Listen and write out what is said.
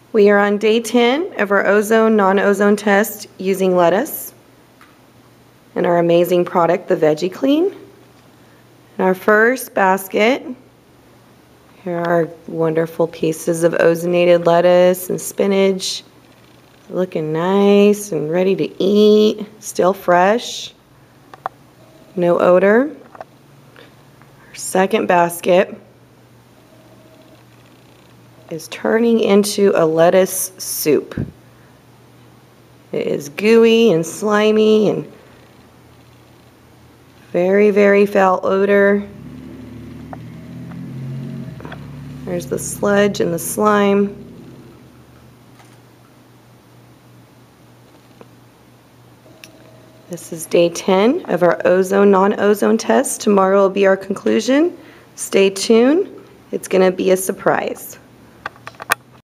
We are on day 10 of our ozone, non-ozone test using lettuce and our amazing product, the Vege Kleen. In our first basket, here are wonderful pieces of ozonated lettuce and spinach. Looking nice and ready to eat, still fresh, no odor. Our second basket is turning into a lettuce soup. It is gooey and slimy and very, very foul odor. There's the sludge and the slime. This is day 10 of our ozone, non-ozone test. Tomorrow will be our conclusion. Stay tuned. It's going to be a surprise.